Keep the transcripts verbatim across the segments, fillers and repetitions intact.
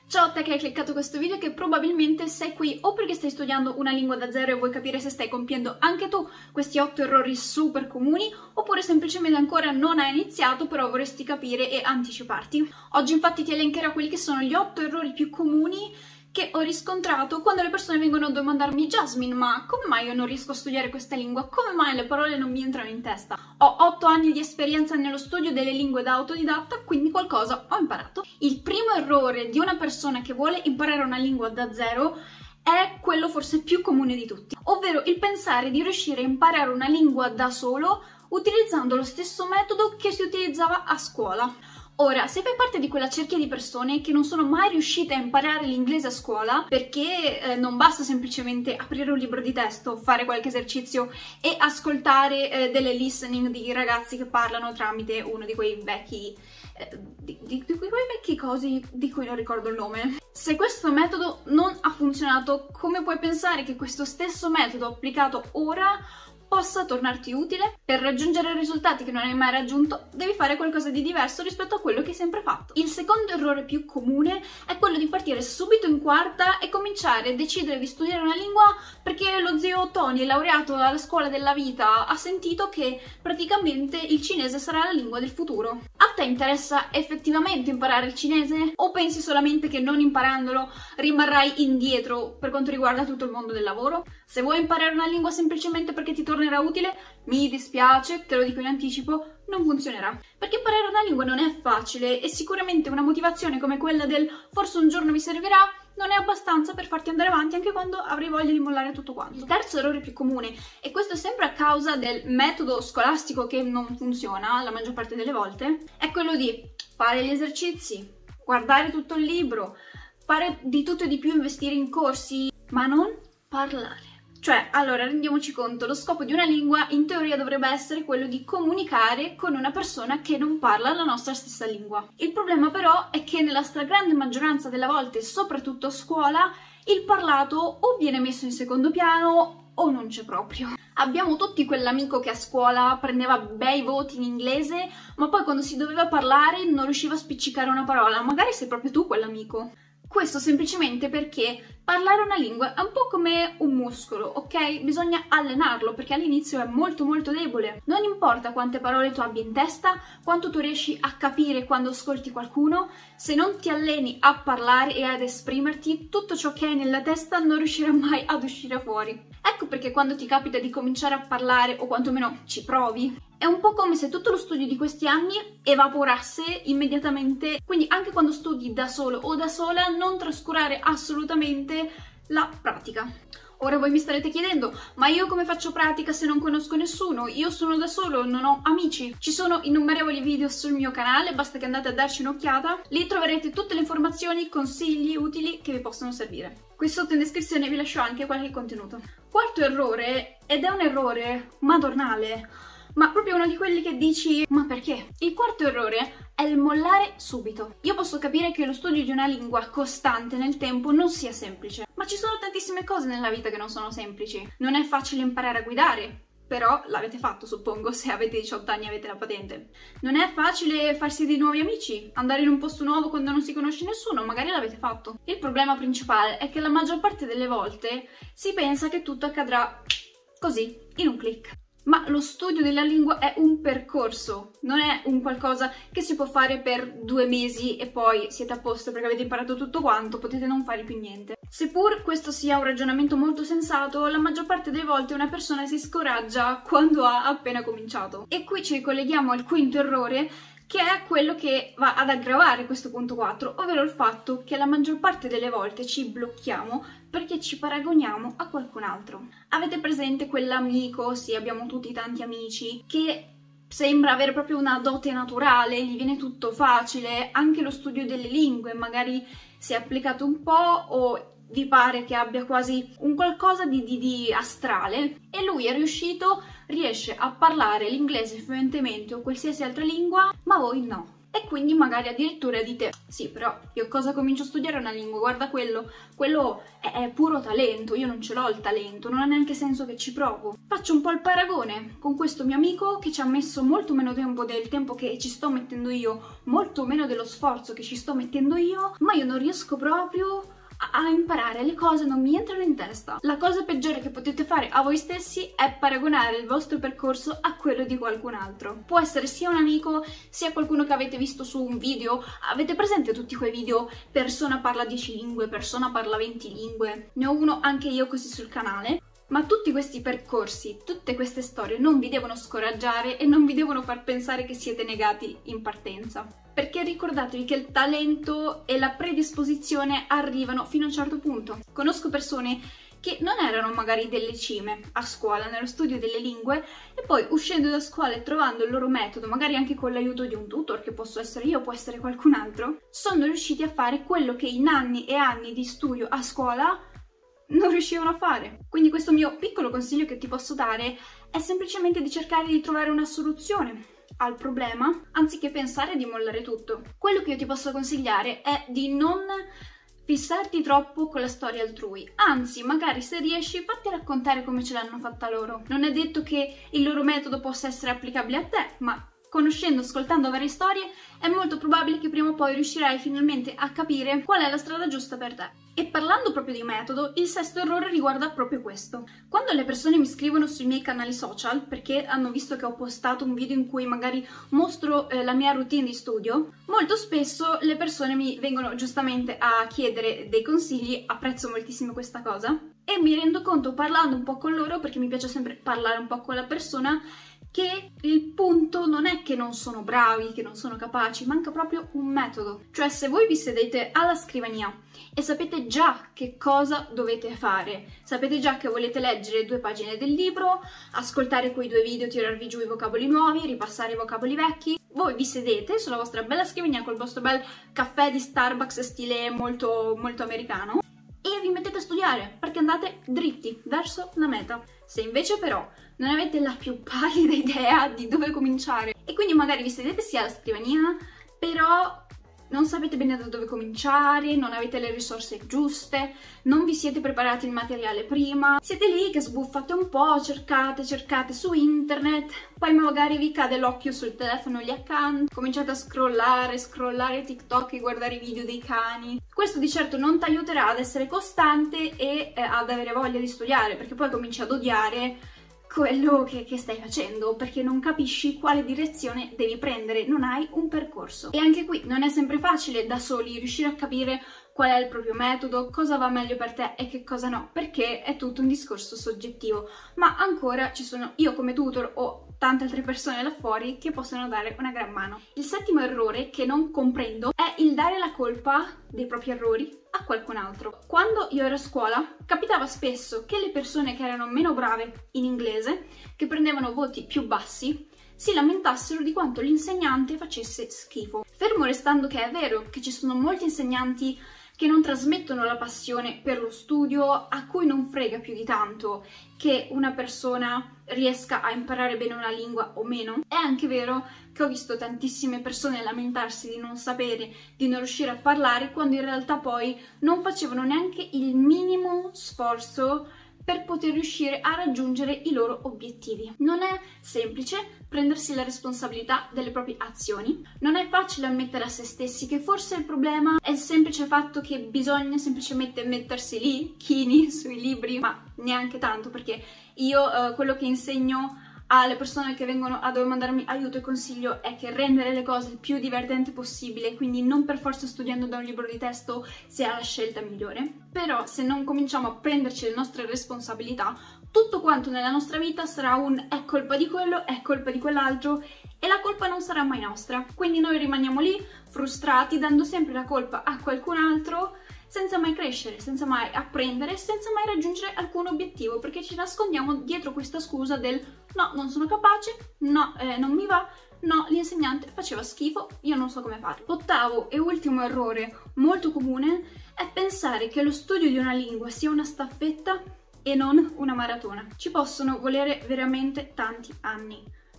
Ciao a te che hai cliccato questo video, che probabilmente sei qui o perché stai studiando una lingua da zero e vuoi capire se stai compiendo anche tu questi otto errori super comuni, oppure semplicemente ancora non hai iniziato però vorresti capire e anticiparti. Oggi infatti ti elencherò quelli che sono gli otto errori più comuni che ho riscontrato quando le persone vengono a domandarmi: Jasmine, ma come mai io non riesco a studiare questa lingua? Come mai le parole non mi entrano in testa? Ho otto anni di esperienza nello studio delle lingue da autodidatta, quindi qualcosa ho imparato. Il primo errore di una persona che vuole imparare una lingua da zero è quello forse più comune di tutti, ovvero il pensare di riuscire a imparare una lingua da solo utilizzando lo stesso metodo che si utilizzava a scuola. Ora, se fai parte di quella cerchia di persone che non sono mai riuscite a imparare l'inglese a scuola, perché eh, non basta semplicemente aprire un libro di testo, fare qualche esercizio e ascoltare eh, delle listening di ragazzi che parlano tramite uno di quei vecchi, eh, di, di, di quei vecchi cosi di cui non ricordo il nome. Se questo metodo non ha funzionato, come puoi pensare che questo stesso metodo applicato ora possa tornarti utile? Per raggiungere risultati che non hai mai raggiunto, devi fare qualcosa di diverso rispetto a quello che hai sempre fatto. Il secondo errore più comune è quello di partire subito in quarta e cominciare a decidere di studiare una lingua perché lo zio Tony, laureato alla scuola della vita, ha sentito che praticamente il cinese sarà la lingua del futuro. A te interessa effettivamente imparare il cinese? O pensi solamente che non imparandolo rimarrai indietro per quanto riguarda tutto il mondo del lavoro? Se vuoi imparare una lingua semplicemente perché ti tornerà utile, mi dispiace, te lo dico in anticipo, non funzionerà. Perché imparare una lingua non è facile e sicuramente una motivazione come quella del forse un giorno mi servirà non è abbastanza per farti andare avanti anche quando avrai voglia di mollare tutto quanto. Il terzo errore più comune, e questo è sempre a causa del metodo scolastico che non funziona la maggior parte delle volte, è quello di fare gli esercizi, guardare tutto il libro, fare di tutto e di più, investire in corsi, ma non parlare. Cioè, allora, rendiamoci conto, lo scopo di una lingua in teoria dovrebbe essere quello di comunicare con una persona che non parla la nostra stessa lingua. Il problema però è che nella stragrande maggioranza delle volte, soprattutto a scuola, il parlato o viene messo in secondo piano o non c'è proprio. Abbiamo tutti quell'amico che a scuola prendeva bei voti in inglese, ma poi quando si doveva parlare non riusciva a spiccicare una parola. Magari sei proprio tu quell'amico. Questo semplicemente perché parlare una lingua è un po' come un muscolo, ok? Bisogna allenarlo perché all'inizio è molto molto debole. Non importa quante parole tu abbia in testa, quanto tu riesci a capire quando ascolti qualcuno, se non ti alleni a parlare e ad esprimerti, tutto ciò che hai nella testa non riuscirà mai ad uscire fuori. Ecco perché quando ti capita di cominciare a parlare, o quantomeno ci provi, è un po' come se tutto lo studio di questi anni evaporasse immediatamente, quindi anche quando studi da solo o da sola non trascurare assolutamente la pratica. Ora voi mi starete chiedendo, ma io come faccio pratica se non conosco nessuno? Io sono da solo, non ho amici. Ci sono innumerevoli video sul mio canale, basta che andate a darci un'occhiata. Lì troverete tutte le informazioni, consigli utili che vi possono servire. Qui sotto in descrizione vi lascio anche qualche contenuto. Quarto errore, ed è un errore madornale, ma proprio uno di quelli che dici, ma perché? Il quarto errore è il mollare subito. Io posso capire che lo studio di una lingua costante nel tempo non sia semplice, ma ci sono tantissime cose nella vita che non sono semplici. Non è facile imparare a guidare, però l'avete fatto, suppongo, se avete diciotto anni e avete la patente. Non è facile farsi dei nuovi amici, andare in un posto nuovo quando non si conosce nessuno, magari l'avete fatto. Il problema principale è che la maggior parte delle volte si pensa che tutto accadrà così, in un click. Ma lo studio della lingua è un percorso, non è un qualcosa che si può fare per due mesi e poi siete a posto perché avete imparato tutto quanto, potete non fare più niente. Seppur questo sia un ragionamento molto sensato, la maggior parte delle volte una persona si scoraggia quando ha appena cominciato. E qui ci ricolleghiamo al quinto errore, che è quello che va ad aggravare questo punto quattro, ovvero il fatto che la maggior parte delle volte ci blocchiamo perché ci paragoniamo a qualcun altro. Avete presente quell'amico, sì, abbiamo tutti tanti amici, che sembra avere proprio una dote naturale, gli viene tutto facile, anche lo studio delle lingue, magari si è applicato un po' o vi pare che abbia quasi un qualcosa di, di, di astrale e lui è riuscito, riesce a parlare l'inglese fluentemente o qualsiasi altra lingua, ma voi no. e quindi magari addirittura dite sì, però io cosa comincio a studiare una lingua? Guarda quello, quello è, è puro talento, io non ce l'ho il talento, non ha neanche senso che ci provo. Faccio un po' il paragone con questo mio amico che ci ha messo molto meno tempo del tempo che ci sto mettendo io, molto meno dello sforzo che ci sto mettendo io, ma io non riesco proprio a imparare, le cose non mi entrano in testa. La cosa peggiore che potete fare a voi stessi è paragonare il vostro percorso a quello di qualcun altro. Può essere sia un amico, sia qualcuno che avete visto su un video. Avete presente tutti quei video persona parla dieci lingue, persona parla venti lingue? Ne ho uno anche io così sul canale. Ma tutti questi percorsi, tutte queste storie non vi devono scoraggiare e non vi devono far pensare che siete negati in partenza. Perché ricordatevi che il talento e la predisposizione arrivano fino a un certo punto. Conosco persone che non erano magari delle cime a scuola, nello studio delle lingue, e poi uscendo da scuola e trovando il loro metodo, magari anche con l'aiuto di un tutor, che posso essere io, può essere qualcun altro, sono riusciti a fare quello che in anni e anni di studio a scuola non riuscivano a fare. Quindi questo mio piccolo consiglio che ti posso dare è semplicemente di cercare di trovare una soluzione al problema anziché pensare di mollare tutto. Quello che io ti posso consigliare è di non fissarti troppo con la storia altrui, anzi magari se riesci fatti raccontare come ce l'hanno fatta loro. Non è detto che il loro metodo possa essere applicabile a te, ma conoscendo, ascoltando varie storie, è molto probabile che prima o poi riuscirai finalmente a capire qual è la strada giusta per te. E parlando proprio di metodo, il sesto errore riguarda proprio questo. Quando le persone mi scrivono sui miei canali social, perché hanno visto che ho postato un video in cui magari mostro eh, la mia routine di studio, molto spesso le persone mi vengono giustamente a chiedere dei consigli, apprezzo moltissimo questa cosa, e mi rendo conto parlando un po' con loro, perché mi piace sempre parlare un po' con la persona, che il punto non è che non sono bravi, che non sono capaci, manca proprio un metodo. Cioè, se voi vi sedete alla scrivania e sapete già che cosa dovete fare, sapete già che volete leggere due pagine del libro, ascoltare quei due video, tirarvi giù i vocaboli nuovi, ripassare i vocaboli vecchi, voi vi sedete sulla vostra bella scrivania col vostro bel caffè di Starbucks stile molto, molto americano e vi mettete a studiare, perché andate dritti verso la meta. Se invece però non avete la più pallida idea di dove cominciare e quindi magari vi sedete sia alla scrivania, però non sapete bene da dove cominciare, non avete le risorse giuste, non vi siete preparati il materiale prima, siete lì che sbuffate un po', cercate, cercate su internet, poi magari vi cade l'occhio sul telefono lì accanto, cominciate a scrollare, scrollare TikTok e guardare i video dei cani. Questo di certo non ti aiuterà ad essere costante e eh, ad avere voglia di studiare, perché poi cominci ad odiare quello che, che stai facendo, perché non capisci quale direzione devi prendere, non hai un percorso. E anche qui non è sempre facile da soli riuscire a capire qual è il proprio metodo, cosa va meglio per te e che cosa no, perché è tutto un discorso soggettivo. Ma ancora ci sono io come tutor o tante altre persone là fuori che possono dare una gran mano. Il settimo errore che non comprendo è il dare la colpa dei propri errori a qualcun altro. Quando io ero a scuola capitava spesso che le persone che erano meno brave in inglese, che prendevano voti più bassi, si lamentassero di quanto l'insegnante facesse schifo. Fermo restando che è vero che ci sono molti insegnanti che non trasmettono la passione per lo studio, a cui non frega più di tanto che una persona riesca a imparare bene una lingua o meno. È anche vero che ho visto tantissime persone lamentarsi di non sapere, di non riuscire a parlare, quando in realtà poi non facevano neanche il minimo sforzo per poter riuscire a raggiungere i loro obiettivi. Non è semplice prendersi la responsabilità delle proprie azioni, non è facile ammettere a se stessi che forse il problema è il semplice fatto che bisogna semplicemente mettersi lì, chini, sui libri, ma neanche tanto, perché io eh, quello che insegno alle persone che vengono a domandarmi aiuto e consiglio è che rendere le cose il più divertente possibile, quindi non per forza studiando da un libro di testo sia la scelta migliore, però se non cominciamo a prenderci le nostre responsabilità, tutto quanto nella nostra vita sarà un è colpa di quello, è colpa di quell'altro e la colpa non sarà mai nostra. Quindi noi rimaniamo lì frustrati, dando sempre la colpa a qualcun altro, senza mai crescere, senza mai apprendere, senza mai raggiungere alcun obiettivo, perché ci nascondiamo dietro questa scusa del no, non sono capace, no, eh, non mi va, no, l'insegnante faceva schifo, io non so come fare. Ottavo e ultimo errore molto comune è pensare che lo studio di una lingua sia una staffetta e non una maratona. Ci possono volere veramente tanti anni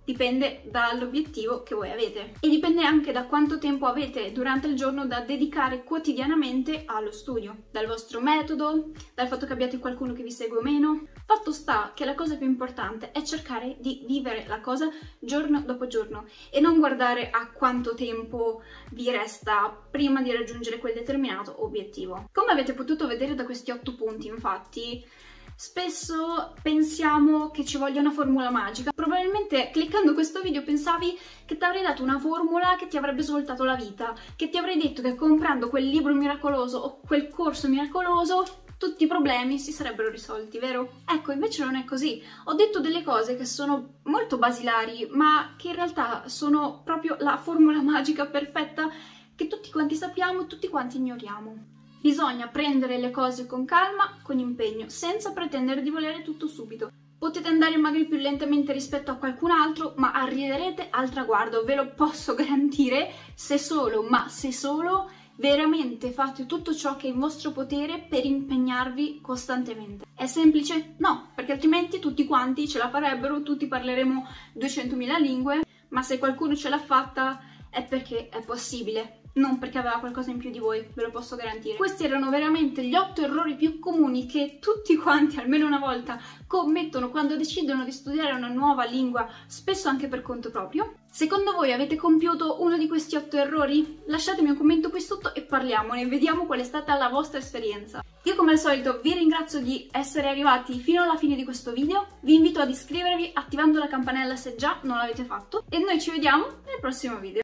dipende dall'obiettivo che voi avete e dipende anche da quanto tempo avete durante il giorno da dedicare quotidianamente allo studio, dal vostro metodo, dal fatto che abbiate qualcuno che vi segue o meno. Fatto sta che la cosa più importante è cercare di vivere la cosa giorno dopo giorno e non guardare a quanto tempo vi resta prima di raggiungere quel determinato obiettivo. Come avete potuto vedere da questi otto punti, infatti, spesso pensiamo che ci voglia una formula magica. Probabilmente cliccando questo video pensavi che ti avrei dato una formula che ti avrebbe svoltato la vita, che ti avrei detto che comprando quel libro miracoloso o quel corso miracoloso tutti i problemi si sarebbero risolti, vero? Ecco, invece non è così. Ho detto delle cose che sono molto basilari, ma che in realtà sono proprio la formula magica perfetta che tutti quanti sappiamo e tutti quanti ignoriamo. Bisogna prendere le cose con calma, con impegno, senza pretendere di volere tutto subito. Potete andare magari più lentamente rispetto a qualcun altro, ma arriverete al traguardo, ve lo posso garantire, se solo, ma se solo, veramente fate tutto ciò che è in vostro potere per impegnarvi costantemente. È semplice? No, perché altrimenti tutti quanti ce la farebbero, tutti parleremo duecentomila lingue, ma se qualcuno ce l'ha fatta è perché è possibile. Non perché aveva qualcosa in più di voi, ve lo posso garantire. Questi erano veramente gli otto errori più comuni che tutti quanti, almeno una volta, commettono quando decidono di studiare una nuova lingua, spesso anche per conto proprio. Secondo voi avete compiuto uno di questi otto errori? Lasciatemi un commento qui sotto e parliamone e vediamo qual è stata la vostra esperienza. Io come al solito vi ringrazio di essere arrivati fino alla fine di questo video, vi invito ad iscrivervi attivando la campanella se già non l'avete fatto e noi ci vediamo nel prossimo video.